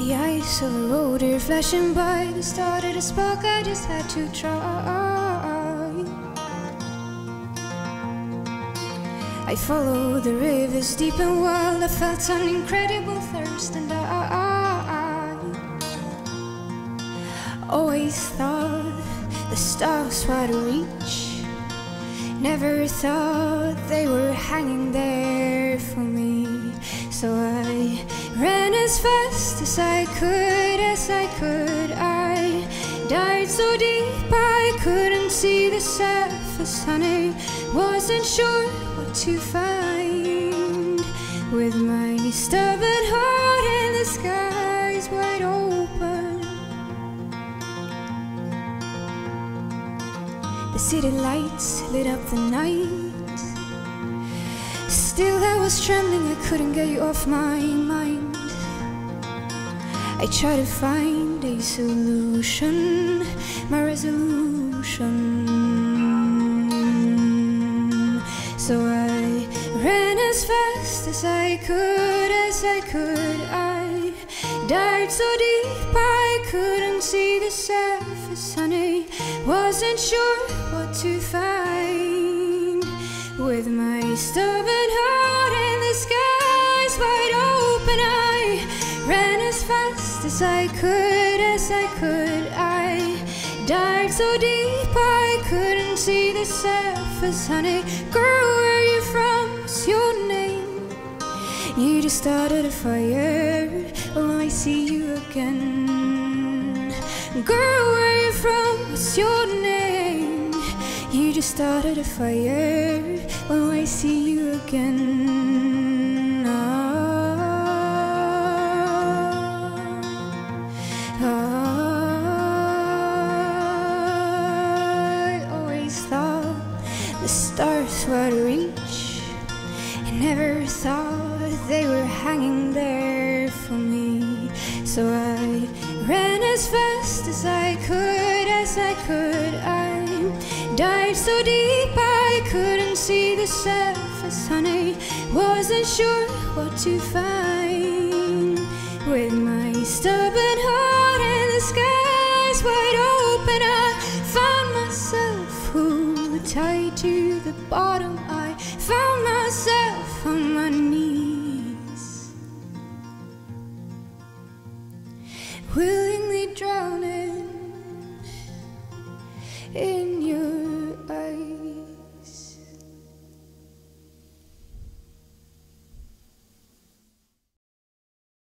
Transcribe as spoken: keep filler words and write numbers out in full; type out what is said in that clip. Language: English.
The eyes of a road are flashing by. The start of the spark, I just had to try. I followed the rivers deep and wild. I felt an incredible thirst, and I always thought the stars were out of reach. Never thought they were hanging there for me. So I ran as fast as I could, as I could. I dived so deep I couldn't see the surface, and I wasn't sure what to find. With my stubborn heart and the skies wide open, the city lights lit up the night. Still I was trembling, I couldn't get you off my mind. I tried to find a solution, my resolution. So I ran as fast as I could, as I could. I dived so deep I couldn't see the surface, and I wasn't sure what to find. With my stubborn heart and the skies wide open, I ran as fast as I could, as I could. I dived so deep I couldn't see the surface, honey. Girl, where are you from? What's your name? You just started a fire. Will I see you again? Girl, where are you from? What's your name? You just started a fire. Will I see you again? Ah, I always thought the stars were out of reach. I never thought they were hanging there for me. So I ran as fast as I could, as I could. I dived so deep I couldn't see the surface, honey. Wasn't sure what to find. With my stubborn heart and the skies wide open, I found myself who tied to the bottom. I found myself on my knees, willingly drowning in